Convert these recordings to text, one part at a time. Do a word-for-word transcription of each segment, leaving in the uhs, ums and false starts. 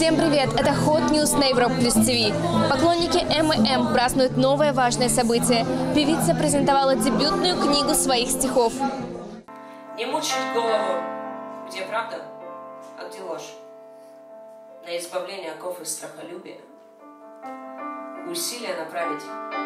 Всем привет! Это Hot News на Европа Плюс ТВ. Поклонники эм и эм празднуют новое важное событие. Певица презентовала дебютную книгу своих стихов. Не мучить голову, где правда, а где ложь. На избавление оков и страхолюбия усилия направить,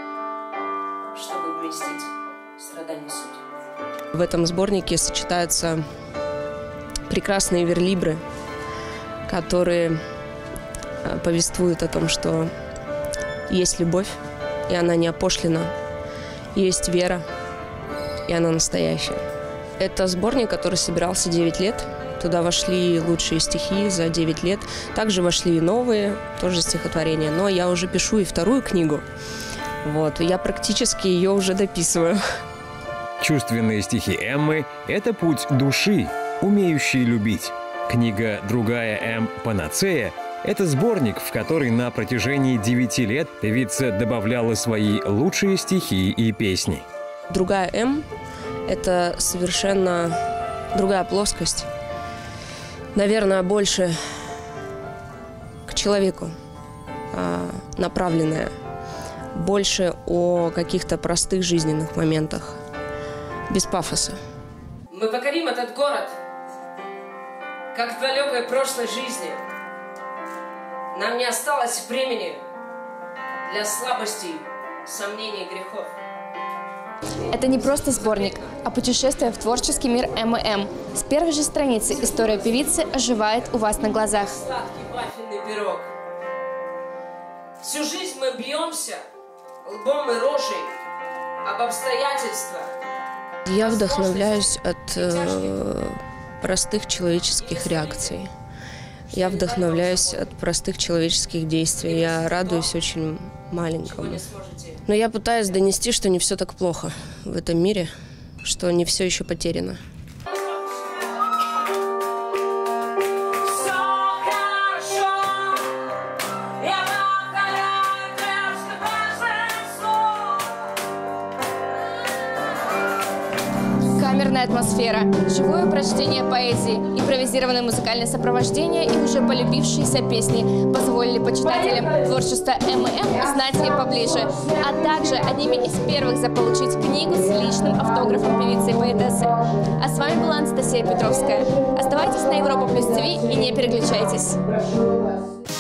чтобы вместить страдания суть. В этом сборнике сочетаются прекрасные верлибры, которые повествуют о том, что есть любовь, и она не опошлена, есть вера, и она настоящая. Это сборник, который собирался девять лет. Туда вошли лучшие стихи за девять лет. Также вошли и новые, тоже стихотворения. Но я уже пишу и вторую книгу. Вот, я практически ее уже дописываю. Чувственные стихи Эммы – это путь души, умеющей любить. Книга «Другая М. Панацея» – это сборник, в который на протяжении девяти лет певица добавляла свои лучшие стихи и песни. «Другая М» – это совершенно другая плоскость. Наверное, больше к человеку направленная. Больше о каких-то простых жизненных моментах, без пафоса. Мы покорим этот город, как в далекой прошлой жизни. Нам не осталось времени для слабостей, сомнений и грехов. Это не просто сборник, а путешествие в творческий мир эм и эм. С первой же страницы история певицы оживает у вас на глазах. Сладкий вафельный пирог. Всю жизнь мы бьемся лбом и рожей об обстоятельства. Я вдохновляюсь от э, простых человеческих реакций. Я вдохновляюсь от простых человеческих действий. Я радуюсь очень маленькому. Но я пытаюсь донести, что не все так плохо в этом мире, что не все еще потеряно. Камерная атмосфера, живое прочтение поэзии, импровизированное музыкальное сопровождение и уже полюбившиеся песни позволили почитателям творчества эм и эм узнать ее поближе, а также одними из первых заполучить книгу с личным автографом певицы и поэтессы. А с вами была Анастасия Петровская. Оставайтесь на Европа Плюс ТВ и не переключайтесь.